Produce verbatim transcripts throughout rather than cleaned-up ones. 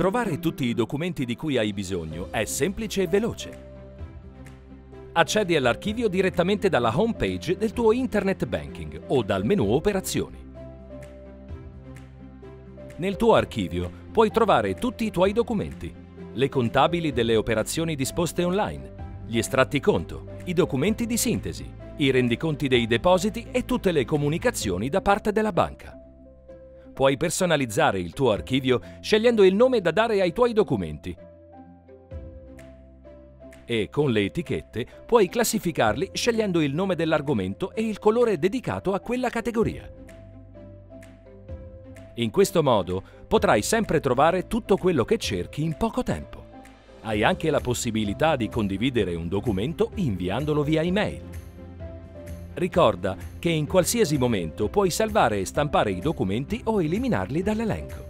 Trovare tutti i documenti di cui hai bisogno è semplice e veloce. Accedi all'archivio direttamente dalla home page del tuo Internet Banking o dal menu Operazioni. Nel tuo archivio puoi trovare tutti i tuoi documenti, le contabili delle operazioni disposte online, gli estratti conto, i documenti di sintesi, i rendiconti dei depositi e tutte le comunicazioni da parte della banca. Puoi personalizzare il tuo archivio scegliendo il nome da dare ai tuoi documenti e con le etichette puoi classificarli scegliendo il nome dell'argomento e il colore dedicato a quella categoria. In questo modo potrai sempre trovare tutto quello che cerchi in poco tempo. Hai anche la possibilità di condividere un documento inviandolo via email. Ricorda che in qualsiasi momento puoi salvare e stampare i documenti o eliminarli dall'elenco.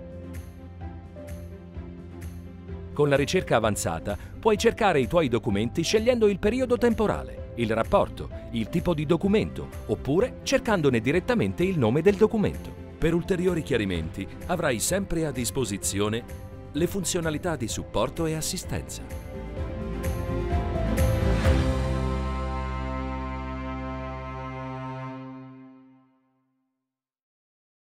Con la ricerca avanzata puoi cercare i tuoi documenti scegliendo il periodo temporale, il rapporto, il tipo di documento oppure cercandone direttamente il nome del documento. Per ulteriori chiarimenti avrai sempre a disposizione le funzionalità di supporto e assistenza.